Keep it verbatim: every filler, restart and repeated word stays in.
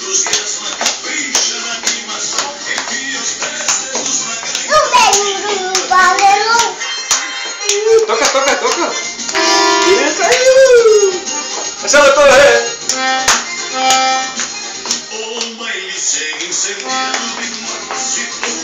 Toca, toca, toca. Isso aí. Essa é toda, é. O baile segue incendiado de morte.